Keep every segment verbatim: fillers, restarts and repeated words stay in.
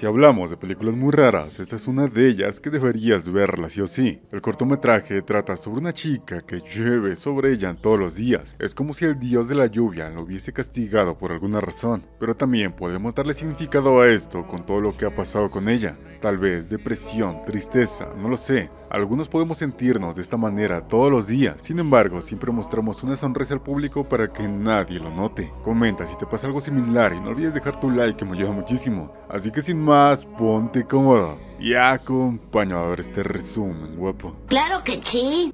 Si hablamos de películas muy raras, esta es una de ellas que deberías verla sí o sí. El cortometraje trata sobre una chica que llueve sobre ella todos los días. Es como si el dios de la lluvia lo hubiese castigado por alguna razón. Pero también podemos darle significado a esto con todo lo que ha pasado con ella. Tal vez depresión, tristeza, no lo sé. Algunos podemos sentirnos de esta manera todos los días. Sin embargo, siempre mostramos una sonrisa al público para que nadie lo note. Comenta si te pasa algo similar y no olvides dejar tu like, que me ayuda muchísimo. Así que sin más, ponte cómodo y acompáñame a ver este resumen, guapo. ¡Claro que sí!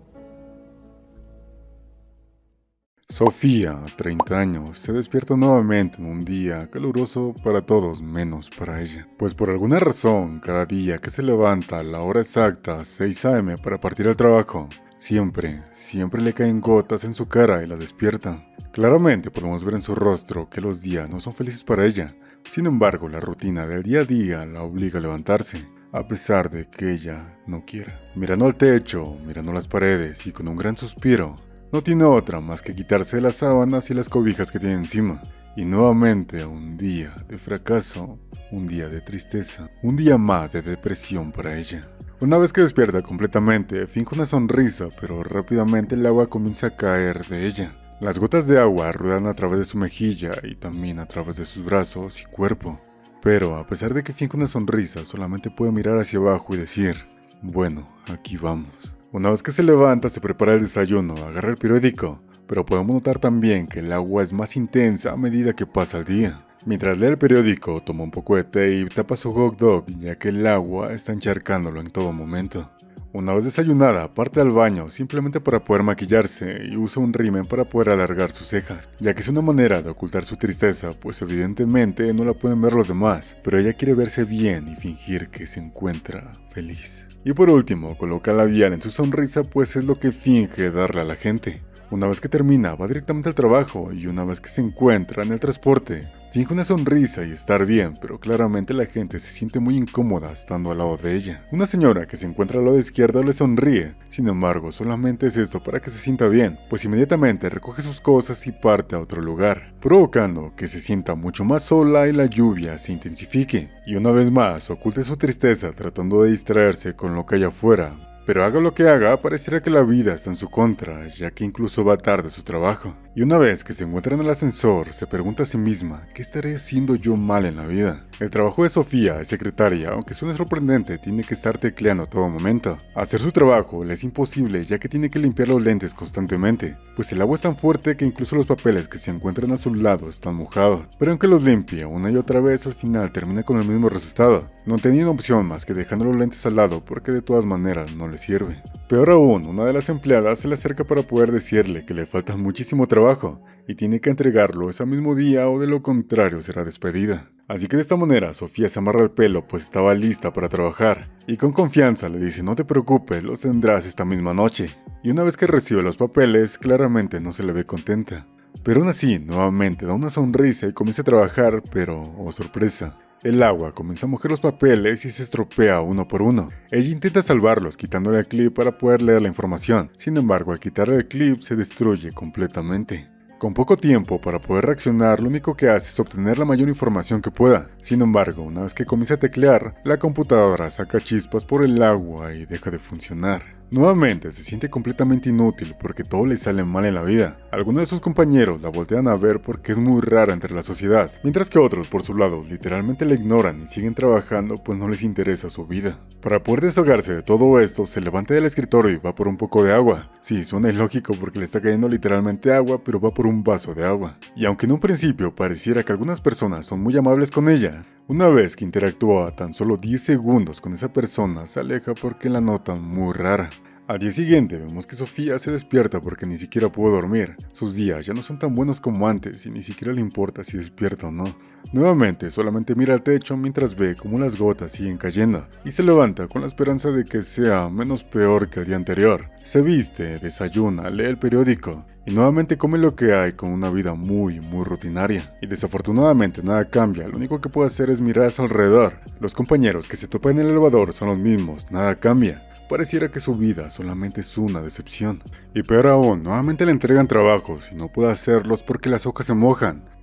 Sofía, treinta años, se despierta nuevamente en un día caluroso para todos menos para ella. Pues por alguna razón, cada día que se levanta a la hora exacta, seis a eme, para partir al trabajo, siempre, siempre le caen gotas en su cara y la despiertan. Claramente podemos ver en su rostro que los días no son felices para ella. Sin embargo, la rutina del día a día la obliga a levantarse, a pesar de que ella no quiera. Mirando al techo, mirando las paredes y con un gran suspiro, no tiene otra más que quitarse las sábanas y las cobijas que tiene encima. Y nuevamente un día de fracaso, un día de tristeza, un día más de depresión para ella. Una vez que despierta completamente, finge una sonrisa, pero rápidamente el agua comienza a caer de ella. Las gotas de agua ruedan a través de su mejilla y también a través de sus brazos y cuerpo. Pero a pesar de que finge una sonrisa, solamente puede mirar hacia abajo y decir, bueno, aquí vamos. Una vez que se levanta, se prepara el desayuno, agarra el periódico, pero podemos notar también que el agua es más intensa a medida que pasa el día. Mientras lee el periódico, toma un poco de té y tapa su hot dog, ya que el agua está encharcándolo en todo momento. Una vez desayunada, parte al baño simplemente para poder maquillarse y usa un rímel para poder alargar sus cejas, ya que es una manera de ocultar su tristeza, pues evidentemente no la pueden ver los demás, pero ella quiere verse bien y fingir que se encuentra feliz. Y por último, coloca labial en su sonrisa, pues es lo que finge darle a la gente. Una vez que termina, va directamente al trabajo y una vez que se encuentra en el transporte, finge una sonrisa y estar bien, pero claramente la gente se siente muy incómoda estando al lado de ella. Una señora que se encuentra al lado izquierdo le sonríe, sin embargo solamente es esto para que se sienta bien, pues inmediatamente recoge sus cosas y parte a otro lugar, provocando que se sienta mucho más sola y la lluvia se intensifique. Y una vez más oculte su tristeza tratando de distraerse con lo que hay afuera. Pero haga lo que haga, pareciera que la vida está en su contra, ya que incluso va tarde a su trabajo. Y una vez que se encuentra en el ascensor, se pregunta a sí misma, ¿qué estaré haciendo yo mal en la vida? El trabajo de Sofía, es secretaria, aunque suene sorprendente, tiene que estar tecleando a todo momento. Hacer su trabajo le es imposible, ya que tiene que limpiar los lentes constantemente, pues el agua es tan fuerte que incluso los papeles que se encuentran a su lado están mojados. Pero aunque los limpia una y otra vez, al final termina con el mismo resultado, no teniendo opción más que dejando los lentes al lado porque de todas maneras no le sirve. Peor aún, una de las empleadas se le acerca para poder decirle que le falta muchísimo trabajo y tiene que entregarlo ese mismo día o de lo contrario será despedida. Así que de esta manera Sofía se amarra el pelo pues estaba lista para trabajar y con confianza le dice no te preocupes, los tendrás esta misma noche. Y una vez que recibe los papeles, claramente no se le ve contenta. Pero aún así, nuevamente da una sonrisa y comienza a trabajar, pero, oh sorpresa, el agua comienza a mojar los papeles y se estropea uno por uno. Ella intenta salvarlos quitándole el clip para poder leer la información, sin embargo al quitarle el clip se destruye completamente. Con poco tiempo para poder reaccionar, lo único que hace es obtener la mayor información que pueda. Sin embargo, una vez que comienza a teclear, la computadora saca chispas por el agua y deja de funcionar. Nuevamente se siente completamente inútil porque todo le sale mal en la vida. Algunos de sus compañeros la voltean a ver porque es muy rara entre la sociedad, mientras que otros por su lado literalmente la ignoran y siguen trabajando pues no les interesa su vida. Para poder desahogarse de todo esto, se levanta del escritorio y va por un poco de agua. Sí, suena ilógico porque le está cayendo literalmente agua, pero va por un vaso de agua. Y aunque en un principio pareciera que algunas personas son muy amables con ella, una vez que interactúa tan solo diez segundos con esa persona, se aleja porque la notan muy rara. Al día siguiente vemos que Sofía se despierta porque ni siquiera pudo dormir. Sus días ya no son tan buenos como antes y ni siquiera le importa si despierta o no. Nuevamente solamente mira al techo mientras ve cómo las gotas siguen cayendo y se levanta con la esperanza de que sea menos peor que el día anterior. Se viste, desayuna, lee el periódico y nuevamente come lo que hay con una vida muy muy rutinaria. Y desafortunadamente nada cambia, lo único que puede hacer es mirar a su alrededor. Los compañeros que se topan en el elevador son los mismos, nada cambia. Pareciera que su vida solamente es una decepción. Y peor aún, nuevamente le entregan trabajos y no puede hacerlos porque las hojas se mojan.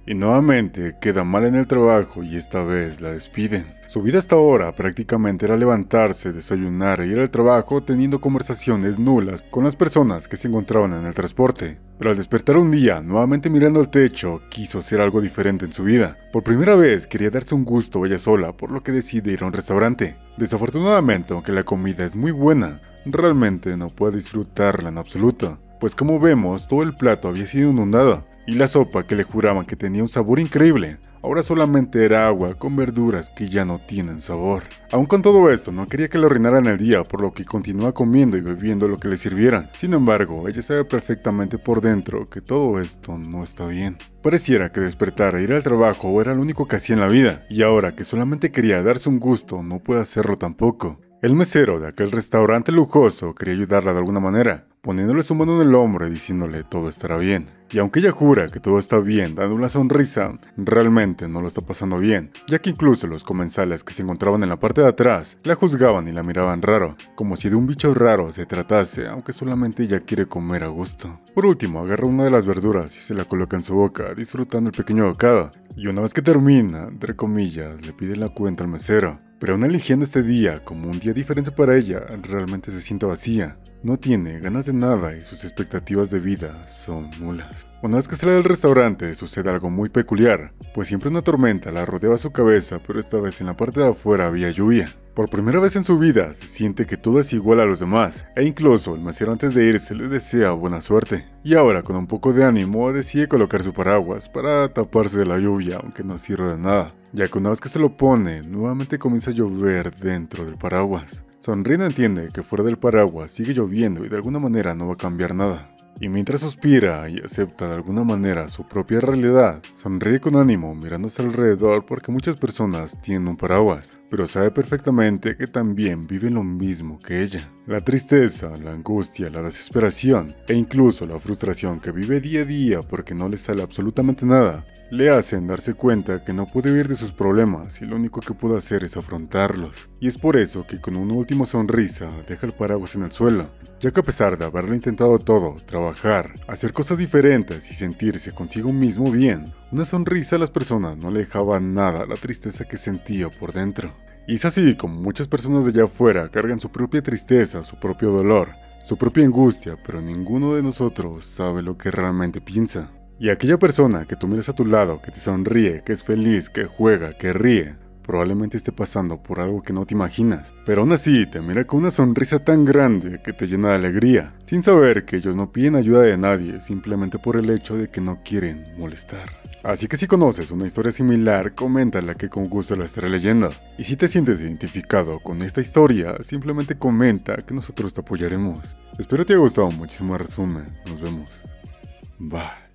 y nuevamente queda mal en el trabajo y esta vez la despiden. Su vida hasta ahora prácticamente era levantarse, desayunar e ir al trabajo teniendo conversaciones nulas con las personas que se encontraban en el transporte. Pero al despertar un día, nuevamente mirando al techo, quiso hacer algo diferente en su vida. Por primera vez quería darse un gusto ella sola, por lo que decide ir a un restaurante. Desafortunadamente, aunque la comida es muy buena, realmente no puede disfrutarla en absoluto, pues como vemos, todo el plato había sido inundado, y la sopa que le juraban que tenía un sabor increíble, ahora solamente era agua con verduras que ya no tienen sabor. Aun con todo esto, no quería que le arruinaran el día, por lo que continúa comiendo y bebiendo lo que le sirvieran. Sin embargo, ella sabe perfectamente por dentro que todo esto no está bien. Pareciera que despertar e ir al trabajo era lo único que hacía en la vida, y ahora que solamente quería darse un gusto, no puede hacerlo tampoco. El mesero de aquel restaurante lujoso quería ayudarla de alguna manera, poniéndole su mano en el hombro y diciéndole todo estará bien. Y aunque ella jura que todo está bien, dando una sonrisa, realmente no lo está pasando bien, ya que incluso los comensales que se encontraban en la parte de atrás la juzgaban y la miraban raro, como si de un bicho raro se tratase, aunque solamente ella quiere comer a gusto. Por último, agarra una de las verduras y se la coloca en su boca, disfrutando el pequeño bocado, y una vez que termina, entre comillas, le pide la cuenta al mesero. Pero aún eligiendo este día como un día diferente para ella, realmente se siente vacía. No tiene ganas de nada y sus expectativas de vida son nulas. Una vez que sale del restaurante sucede algo muy peculiar, pues siempre una tormenta la rodeaba su cabeza, pero esta vez en la parte de afuera había lluvia. Por primera vez en su vida se siente que todo es igual a los demás, e incluso el mesero antes de irse le desea buena suerte. Y ahora con un poco de ánimo decide colocar su paraguas para taparse de la lluvia, aunque no sirve de nada, ya que una vez que se lo pone, nuevamente comienza a llover dentro del paraguas. Sonríe, entiende que fuera del paraguas sigue lloviendo y de alguna manera no va a cambiar nada. Y mientras suspira y acepta de alguna manera su propia realidad, sonríe con ánimo mirándose alrededor porque muchas personas tienen un paraguas, pero sabe perfectamente que también viven lo mismo que ella. La tristeza, la angustia, la desesperación e incluso la frustración que vive día a día porque no le sale absolutamente nada, le hacen darse cuenta que no puede huir de sus problemas y lo único que puede hacer es afrontarlos. Y es por eso que con una última sonrisa deja el paraguas en el suelo, ya que a pesar de haberlo intentado todo, trabajar, hacer cosas diferentes y sentirse consigo mismo bien, una sonrisa a las personas no le dejaba nada la tristeza que sentía por dentro. Y es así como muchas personas de allá afuera cargan su propia tristeza, su propio dolor, su propia angustia, pero ninguno de nosotros sabe lo que realmente piensa. Y aquella persona que tú miras a tu lado, que te sonríe, que es feliz, que juega, que ríe, probablemente esté pasando por algo que no te imaginas, pero aún así te mira con una sonrisa tan grande que te llena de alegría, sin saber que ellos no piden ayuda de nadie, simplemente por el hecho de que no quieren molestar. Así que si conoces una historia similar, coméntala que con gusto la estaré leyendo. Y si te sientes identificado con esta historia, simplemente comenta que nosotros te apoyaremos. Espero te haya gustado muchísimo el resumen. Nos vemos. Bye.